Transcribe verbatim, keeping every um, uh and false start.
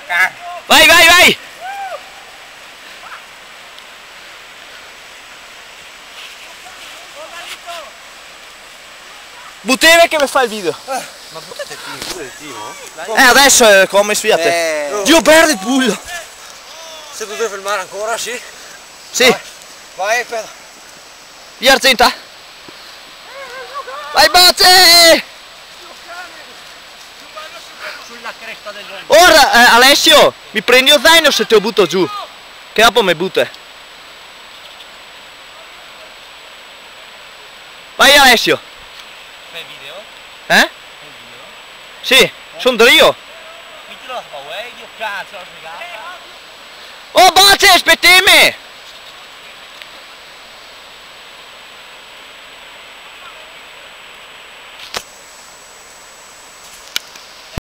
Vai, vai, vai! Butteve che mi fa il video. Ma buttati pure il timo? Eh, adesso è come sfiate. Eh. Dio, perdi il pullo. Se tu devi filmare ancora, sì? Sì. Vai, vai Pedro. Via Argenta. Vai Bozzi! Sulla cresta del vento. Ora, eh, Alessio, mi prendi lo zaino se te lo butto giù. Che dopo mi butte. Vai Alessio. Fai video? Eh? Fai video? Sì, sono io. Mi tiro la fa, eh, io cazzo, la fregata. Oh Bozzi, aspettami!